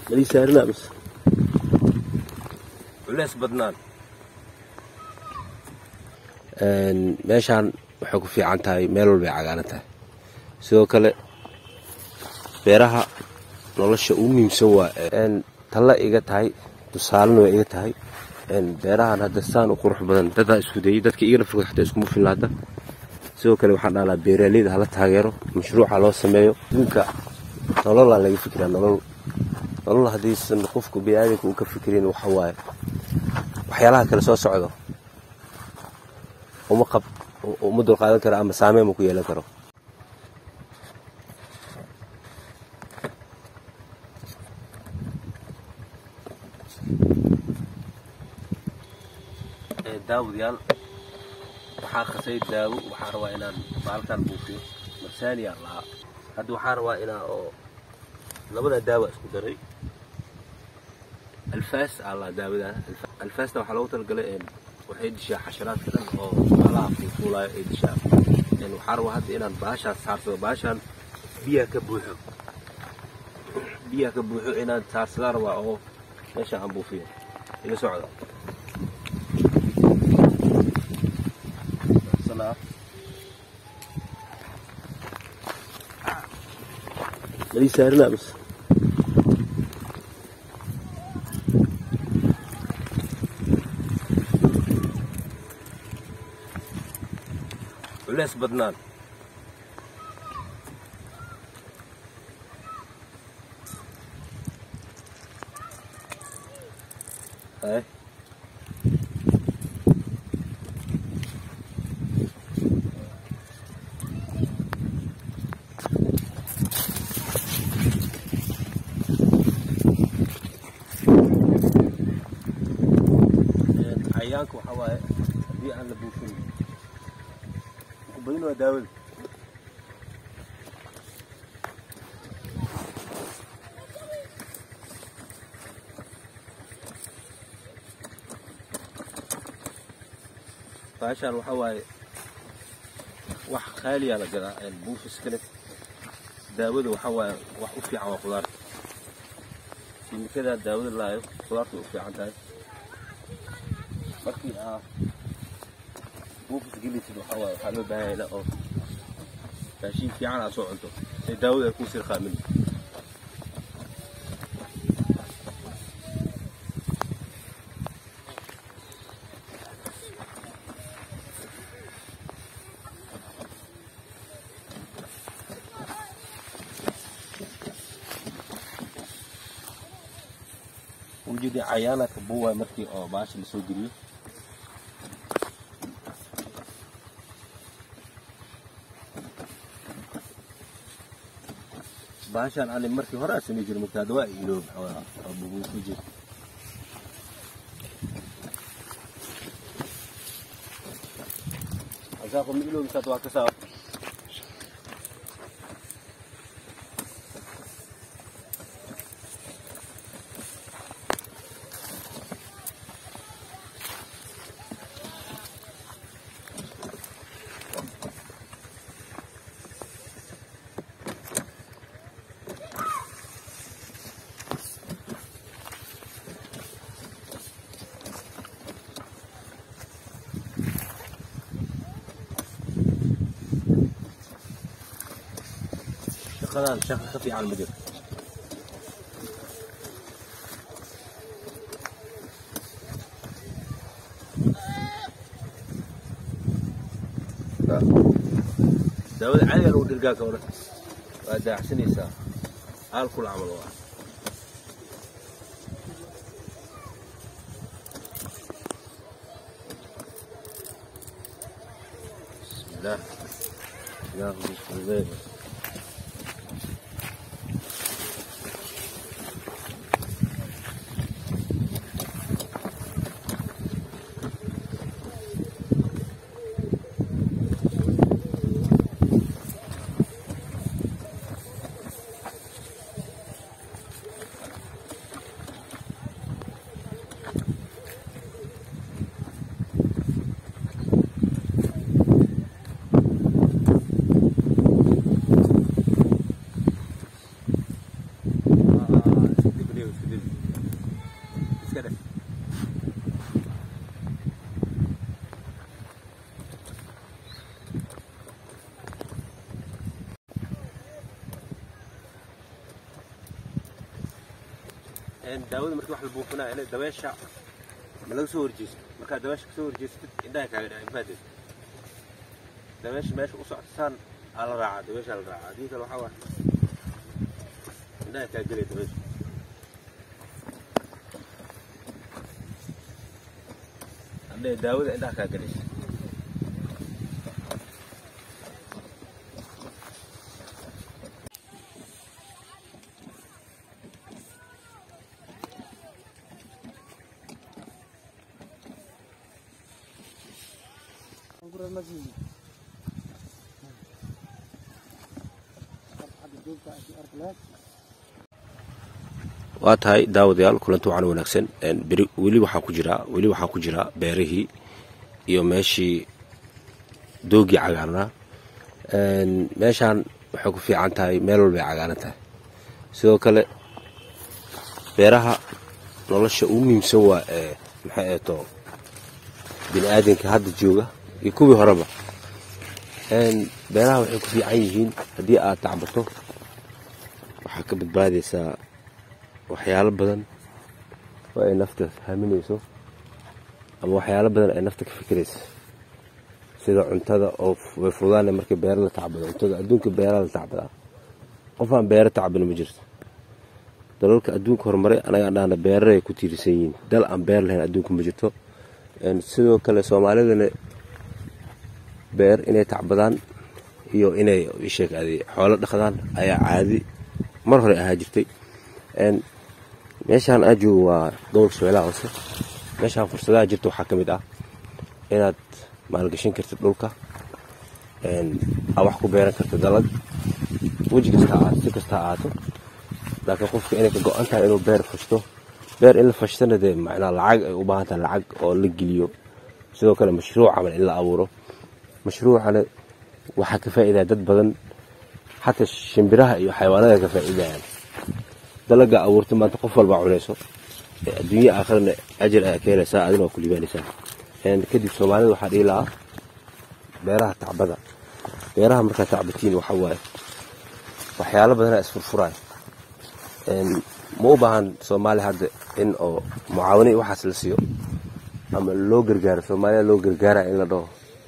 مالي سعرنا بس ولاس بدنان meeshaan waxay ku fiican tahay meel walba ay cagaaran tahay sidoo kale beeraha nolosha ugu muhiimsan waa talla iga tahay tusaalena way iga tahay beerahan hadda saan u qurux badan dad isku dayay dadka igana fog xataa isku filnaada sidoo kale waxaan dhalaa beeraleyda hala taageero mashruuca loo sameeyo dhulka nolol laga fikiraa nolol hadii san qofku bini'aadamku uu ka fikirin waxa waaye waxyaalaha kale soo socdo uma dul qaadan karo ama saameyn ma ku yeelan karo daawadayaal waxaa khasay daawo waxaa rabaa inaan baalkan buufiyo marsaaniya lahaa hadda waxaa rabaa inaan oo labada daawo isku daray alfaas alla daawada alfaasta waxaa loogu talagalay waxay dishaa xasharaadka dhan oo alaha fuulayo ay dishaa waxaa rabaa hadda inaan baashaan saarsado baashaan biyaha ka buuxo inaan saarsadaan rabaa oo meesha aan buufiyo ila socda مالي سعرنا بس ولاس بدنان هاي عيانك وحواي دي عن لبوفين كوبين وداول فعشان وحواي وح خالي على جرا البوفس كله داول وحواي وح وفي عوا خضار من كذا داول الله خضار وفي عندها markii buufis gelisid waxaa loo baahan yahay oo raashin fiican aad soo cunto si daawada ay ku sirqaamin وجدي عيانك بوا markii oo baash la soo geliyo باشان أنا مركي هراء سنيجي المكتاد واعي يلوب حوالها أبوه فيجي أشاكم مقلوب ساتوا كساو خلاص شغل خفي على المدير داود عالي لو دلقاك ولا هذا احسن يسار هال كل عمل واحد بسم الله ياخذ الزيت daawada markii wax la buufinaa inay dabeesha ma laga soo horjeesto marka dabeesha ka soo horjeestid indhaha kaaga dhacay faadid dabeesha meesha u socotaan ala raaca dabeesha la raaca hadii kale waxa waa indhaha kaaga galay dabeesha hadda daawada indhaha kaaga galay waa tahay daawadayaal kulanti wacan wanaagsan weli waxaa ku jira beerihii iyo meeshii doogii cagaarnaa meeshaan waxay ku fiican tahay meel walbay cagaaran tahay sidoo kale beeraha nolosha ugu muhiimsan waa maxay eeto bini aadanka hadda jooga iyo kuwii horeba beeraha waxay ku fiican yihiin haddii aad tacbato waxaa ka badbaadaysaa waxyaalo badan oo ay nafta haminayso ama waxyaalo badan ay nafta ka fikirayso sida cuntada oo way fudaana markii beero la tacbado cuntada adduunka beeraha la tacbadaa qof aan beero tacbin ma jirto dalalka adduunka horumaray anaga dhaana beeraray ku tiirsan yihiin dal aan beer lahayn adduunka ma jirto sidoo kale Soomaalidana beer inay tacbadaan iyo inay sheekadii xoolo dhaqdaan ayaa caadi mar hore ahaa jirtay meeshaan aaju waa gobolka Shabeellaha Hoose meeshaan fursadaha jirto waxaa ka mid ah inaad maalgashan kartid dhulka wax ku beeran kartid dalag waji kasta si kasta aato laakiin qofka inay ka go'an tahay inuu beer fashto beer in la fashtana de macna lacag ay u baahan tahay lacag oo la geliyo sidoo kale mashruuc amal in la abuuro mashruucana waxa ka faa'iido dad badan hatta shimbiraha iyo xayawaanada ka faa'iidayaan dalaga abuurta maanta qof walba cunayso adduunyo aakhirna ajir ay ka helaysaa adina ku liibaanaysaa kadib Soomaalida waxa dhihi lahaa beeraha tacbada beeraha marka tacbatiin waxa waaye waxyaalo badan ay isfurfuraan ma u baahan Soomaali hadda in oo mucaawini waxaas la siiyo ama loo gargaaro Soomaaliya loo gargaara in la dhaho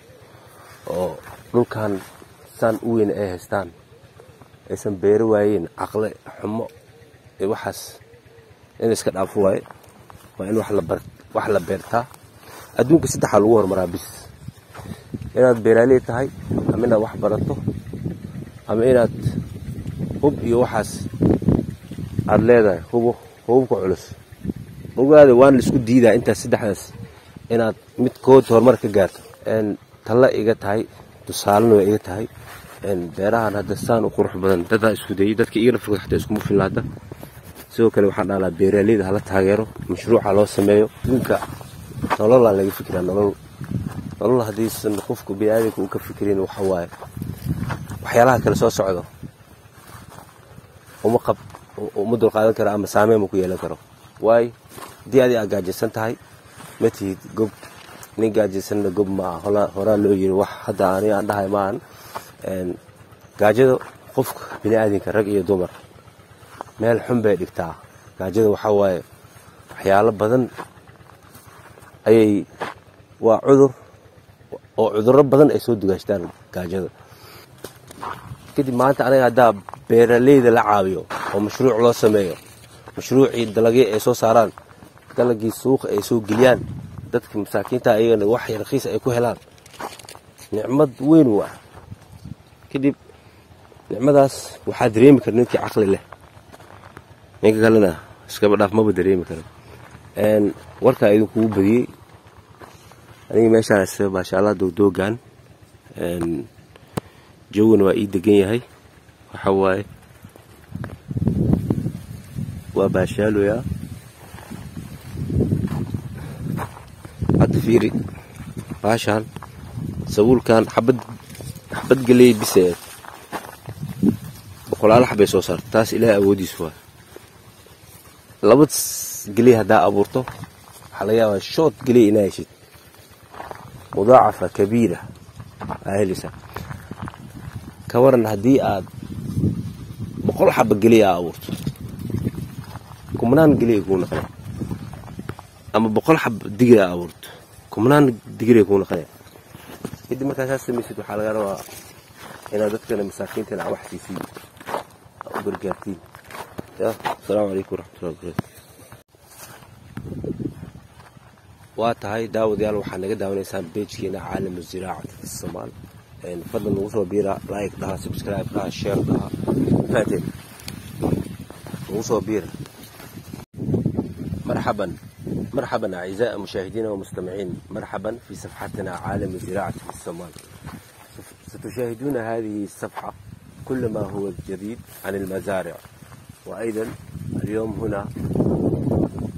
oo dhulkan san u weyn ay haystaan aysan beero waayeen aqle xumo waxaas in iska dhaafo waaye waa in wax la beertaa adduunka saddex lagu hormaraa bis inaad beeraley tahay ama inaad wax barato ama inaad hub iyo waxaas aad leedahay hubka culus ogaada waan la isku diidaa inta saddexdaas inaad mid kood horumar ka gaarto tala iga tahay tusaalna way iga tahay beerahan hadda saan u qurux badan dad isku day dadka iga nafkooda xataa isku filaada sidoo kale waxaan dhahnaa beeraleyda hala taageero mashruuca loo sameeyo dunka nolol laga fikiraa nolol haddii san qofku bini'aadamku uu ka fikirin waxa waaye waxyaalaha kale soo socdo uma dul qaadan karo ama saameyn ku yeelan karo waay haddii aad gaajaysan tahay ma tihid gob nin gaajaysanna gob ma horaa loo yiri wax hadda aan dhahay maan gaajada qofka bini'aadamka rag iyo dumar meel xun bay dhigtaa gaajada waxa waaye waxyaalo badan ayay waa cudur oo cudurro badan ay soo dugaashtaan gaajada kadib maanta anaga hadda beeraleyda la caawiyo oo mashruuc loo sameeyo mashruucii dalagii ay soo saaraan dalagii suuq ay soo geliyaan dadka masaakiinta ayagana wax raqiis ay ku helaan nicmad weyn waa kadib nicmadaas waxaa dareemi kara ninkii caqli leh ninka kalena iskaba dhaaf maba dareemi karo warkaa idinkugu badiyey aniga meeshaan isla maasha Allah doogaan jawgan waa ii degan yahay waxa waaye waa baashaalooya hadda fiiri baashaan sabuulkan xabad galey bisee boqolaal xabay soo saarta taas ilaahay awoodiis waa laba galey hadaa abuurto waxa laga yaabaa shoot galey inay heshid mudaacafa kabiira ahelisa kawaran haddii aad boqol xaba galey abuurto كمنان قلي يكون خير أما بقول حب دقيقة أورد كمنان دقيقة يكون خير إذا ما كان هسه مسيت وحال غير هنا ذكر مساكين تنا واحد يسي أو برجعتين يا السلام عليكم ورحمة الله وبركاته واتهاي داود يالو waxaa naga daawanaysaa page-keena caalam الزراعة في الصومال فضل nagu soo biira like daha subscribe daha share daha فاتن nagu soo biira مرحبا أعزائي المشاهدين والمستمعين مرحبا في صفحتنا عالم الزراعة في الصومال ستشاهدون هذه الصفحة كل ما هو جديد عن المزارع وأيضا اليوم هنا